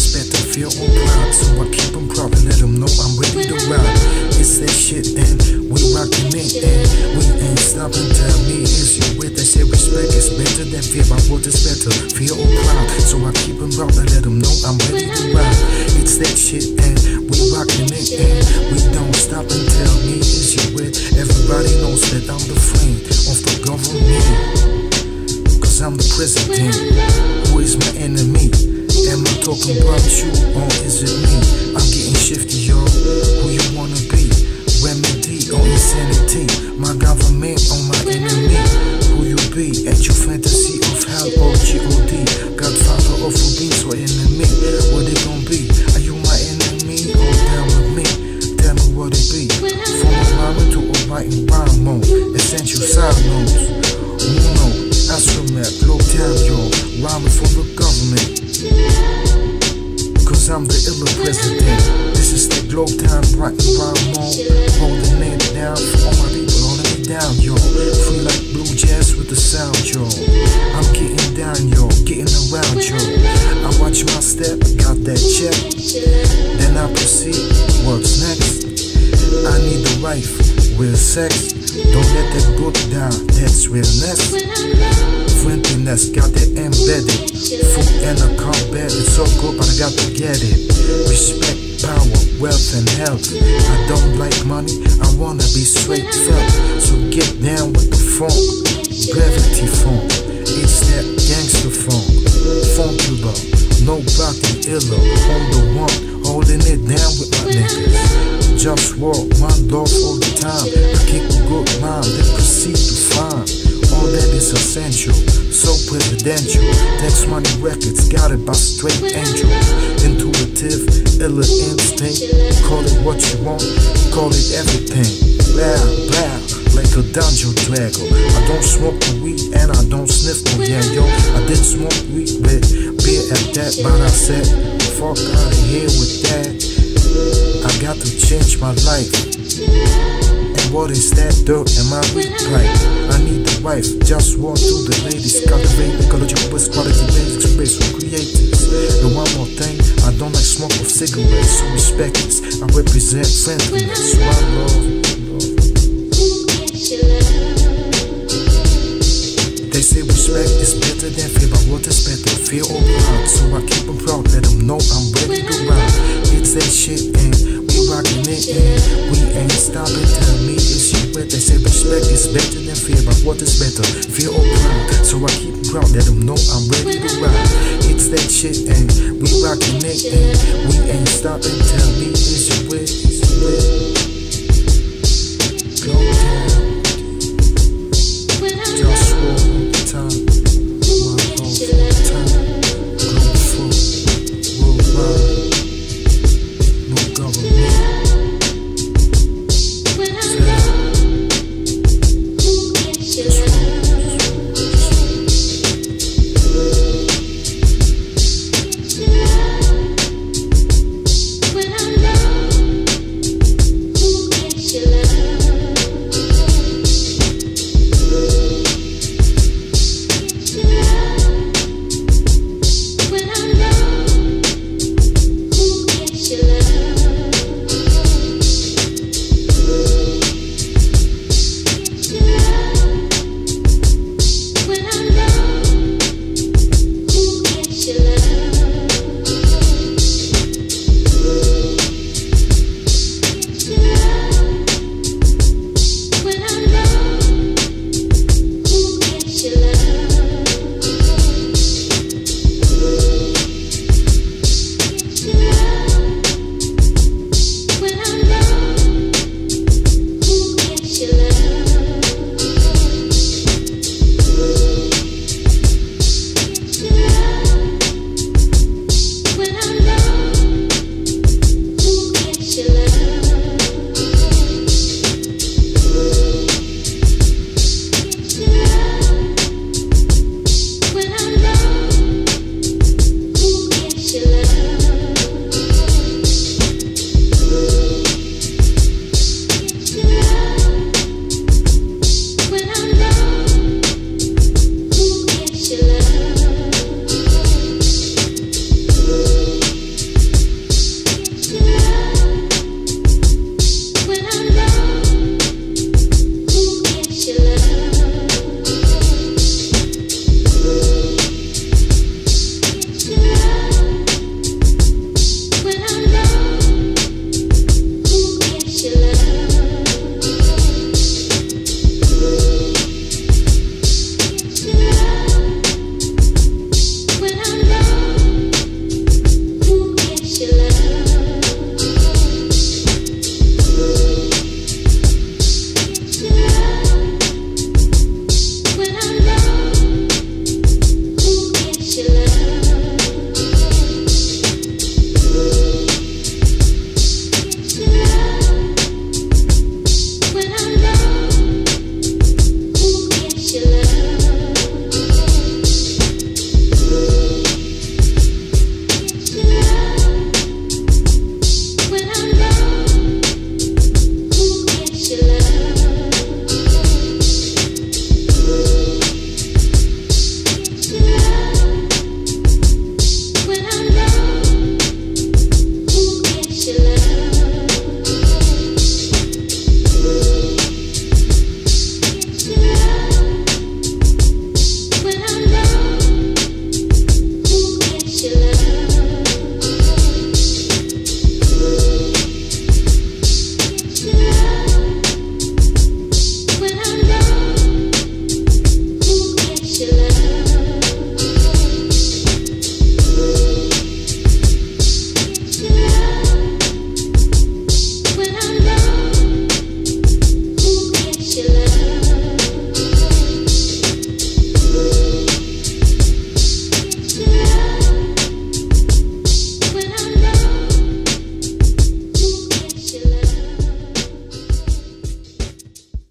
respect and feel on pride. So I keep them proud and let them know I'm ready to ride. It's that shit and we rockin' it and we ain't stopping. Tell me, is you with? They say respect is better than fear. My word is better, feel on pride. So I keep them proud and let them know I'm ready to ride. It's that shit and we rockin' it and we don't stop and tell me, is you with? Everybody knows that I'm the friend of the government, cause I'm the president. Who is my enemy? Am I talking about you or is it me? I'm getting shifty, yo. Who you wanna be? Remedy or insanity? My government or my enemy? Who you be? At your fantasy of hell or G.O.D.? Godfather or Fubis or enemy? What they gon' be? Are you my enemy or down with me? Tell me what it be. From a rhyming to a writing rhyme mode. Essential side notes. Uno, astromet, low down, yo. Rhyming for the government, cause I'm the iller president. This is the globe time, right and rhyme mode. Holding it down for all my people, holding it down, yo. Free like blue jazz with the sound, yo. I'm getting down, yo, getting around, yo. I watch my step, got that check. Then I proceed, what's next? I need a wife, real sex. Don't let that book down, that's realness. Friendliness, got it embedded. Food and a combat, it's so good, but I got to get it. Respect, power, wealth and health. I don't like money, I wanna be straight felt. So get down with the funk, gravity funk. It's that gangster funk, funkular. Nobody iller, I'm the one holding it down with my niggas. Just walk, my love all the time. I keep a good mind, then proceed to find all that is essential, so presidential. Tax Money Records, got it by straight angel. Intuitive, iller instinct. Call it what you want, call it everything. Blah, blah, like a dungeon dragon. I don't smoke the weed and I don't sniff no yeah, yo. I did smoke weed with beer at that, but I said, fuck out of here with that. I got to change my life. And what is that dirt in my weed pipe? I need a wife, just walk to the ladies. Cultivate ecological best quality basics, space for creators. And one more thing, I don't like smoke of cigarettes, so respect this. I represent friendliness, one love. They say respect is better than fear, but what is better? Fear or pride? So I keep them proud, let them know I'm ready to ride. It's that shit and we rockin' it and we ain't stopping. Tell me, is you with? They say respect is better than fear, but what is better? Fear or pride? So I keep them proud, let them know I'm ready to ride. It's that shit and we rockin' it and we ain't stopping. Tell me, is you with? Is you with? Go down. Just walk all the time. One love all the time. Global full, worldwide. No government. Just walk. your love.